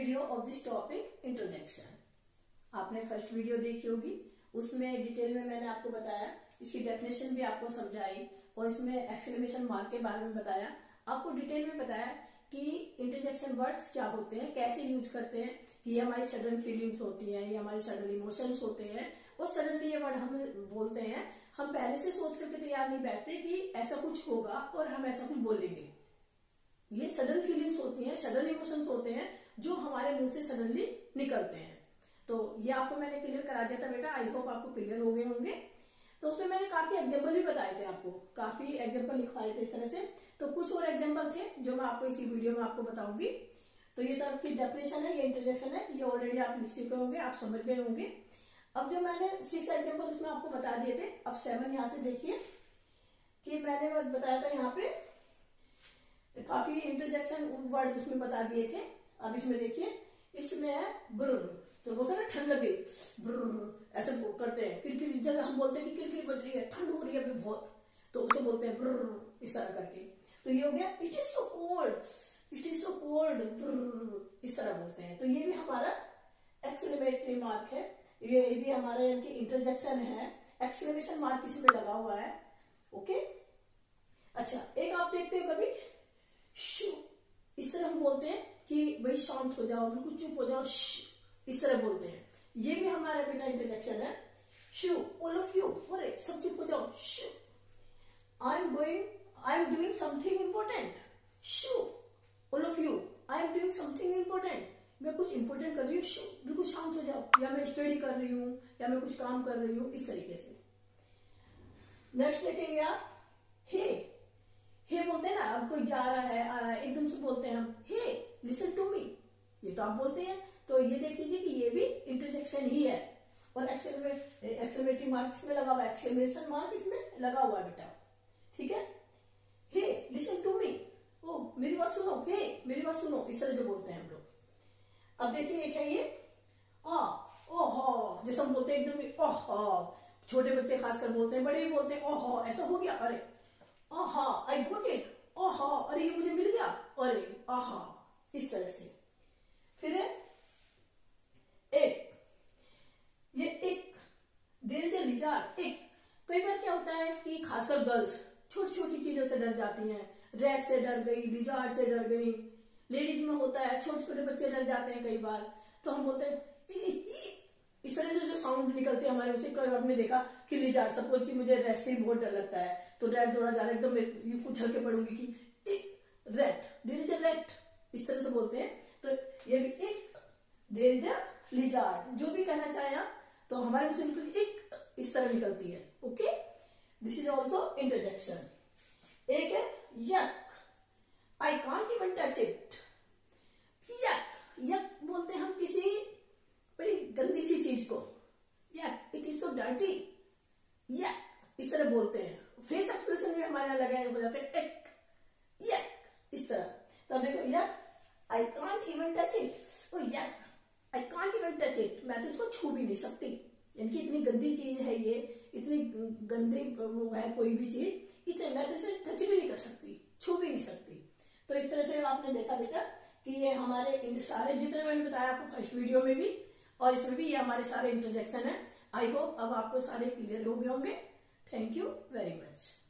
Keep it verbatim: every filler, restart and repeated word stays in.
Video of this topic introduction. आपने first video देखी होगी, उसमें डिटेल में मैंने आपको बताया, इसकी डेफिनेशन भी आपको समझाई और इसमें एक्सक्लेमेशन मार्क के बारे में बताया, आपको डिटेल में बताया कि इंटरजेक्शन वर्ड्स क्या होते हैं, कैसे यूज करते हैं, कि ये हमारी सडन फीलिंग्स होती हैं, ये हमारे सडन इमोशंस होते हैं और सडनली ये वर्ड हम बोलते हैं। हम पहले से सोच करके तैयार नहीं बैठते कि ऐसा कुछ होगा और हम ऐसा कुछ बोलेंगे। ये सडन फीलिंग्स होती हैं, सडन इमोशंस होते हैं जो हमारे मुंह से सडनली निकलते हैं। तो ये आपको मैंने क्लियर करा दिया था बेटा, आई होप आपको क्लियर हो गए होंगे। तो उसमें मैंने काफी एग्जांपल भी बताए थे, आपको काफी एग्जांपल लिखवाए थे इस तरह से। तो कुछ और एग्जांपल थे जो मैं आपको इसी वीडियो में आपको बताऊंगी। तो ये तो आपकी डेफिनेशन है, ये इंटरजेक्शन है, ये ऑलरेडी आप लिख चुके होंगे, आप समझ गए होंगे। अब जो मैंने सिक्स एग्जाम्पल उसमें आपको बता दिए थे, अब सेवन यहाँ से देखिए कि मैंने बस बताया था यहाँ पे काफी इंटरजेक्शन वर्ड उसमें बता दिए थे। अब इसमें देखिए, इसमें है ब्र, तो वो ना ठंड लगे ब्र ऐसे करते हैं, किरकिरी, जैसे हम बोलते हैं कि किरकिरी बज रही है, ठंड हो रही है अभी बहुत, तो उसे बोलते हैं ब्र, इस तरह करके। तो ये हो गया it is so cold, it is so cold, इस तरह बोलते हैं। तो ये भी हमारा एक्सक्लेमेटरी मार्क है, ये भी हमारा यानी कि इंटरजेक्शन है, एक्सक्लेमेशन मार्क इसमें लगा हुआ है। ओके, अच्छा एक आप देखते हो कभी शू, इस तरह हम बोलते हैं कि भाई शांत हो जाओ, बिल्कुल चुप हो जाओ, इस तरह बोलते हैं। ये भी हमारा बेटा इंटरजेक्शन है। शू, ऑल ऑफ यू, अरे सब चुप हो जाओ, shh, I am going, I am doing something important, shh, all of you, I am doing something important, मैं कुछ इंपॉर्टेंट कर रही हूँ, शू, बिल्कुल शांत हो जाओ, या मैं स्टडी कर रही हूँ, या मैं कुछ काम कर रही हूँ, इस तरीके से। नेक्स्ट देखेंगे आप, हे, हे बोलते हैं ना, अब कोई जा रहा है आ रहा है, एकदम से बोलते हैं हम हे लिसन टू मी, ये तो आप बोलते हैं। तो ये देख लीजिए कि ये भी इंटरजेक्शन ही है और एक्सक्लेमेटरी मार्क इसमें लगा हुआ है, एक्सक्लेमेशन मार्क इसमें लगा हुआ है बेटा, ठीक है। हे लिसन टू मी, ओ मेरी बात सुनो, हे मेरी बात सुनो, इस तरह जो बोलते हैं हम लोग। अब देखिए एक है ये आ, ओहो, जैसे हम बोलते हैं एकदम ओहो, छोटे बच्चे खासकर बोलते हैं, बड़े भी बोलते हैं ओहो, ऐसा हो गया, अरे आहा, आई गॉट इट, आहा, अरे ये मुझे मिल गया, अरे आहा, इस तरह से। फिर एक, ये एक, देयर इज अ लिजार्ड, एक। कई बार क्या होता है कि खासकर गर्ल्स छोटी छोटी चीजों से डर जाती हैं, रैट से डर गई, लिजार्ड से डर गई, लेडीज में होता है, छोटे छोटे बच्चे डर जाते हैं कई बार, तो हम बोलते हैं ई, ई, इस तरह से जो साउंड निकलते हैं हमारे, उसे कई बार आपने देखा कि लिजार्ड, सपोज कि मुझे रैट से बहुत डर लगता है, तो रैट दौड़ा जा रहा है, एकदम उछल के पड़ूंगी कि rat, there is a rat, इस तरह से बोलते हैं। तो ये भी एक, देयर इज अ लिजार्ड, जो भी कहना चाहे आप, तो हमारे मुंह से निकलती एक, इस तरह निकलती है। Okay, this is also interjection. एक है yuck, I can't even touch it, yuck, yuck बोलते हैं हम किसी बड़ी गंदी सी चीज को, यक, इट इज सो डर्टी, यक, इस तरह बोलते हैं। फेस एक्सप्रेशन में हमारे यहाँ लगाए हो जाते हैं एक, यक, इस तरह। तो अब देखो yuck, I can't even touch it, oh yuck, I can't even touch it, मैं तो इसको छू भी नहीं सकती, यानी कि इतनी गंदी चीज है ये, इतनी गंदी वो है कोई भी चीज, इतने मैं तो इसे टच भी नहीं कर सकती, छू भी नहीं सकती। तो इस तरह से आपने देखा बेटा कि ये हमारे इन सारे जितने मैंने बताया आपको फर्स्ट वीडियो में भी और इसमें भी, ये हमारे सारे इंटरजेक्शन है। आई होप अब आपको सारे क्लियर हो गए होंगे। Thank you very much.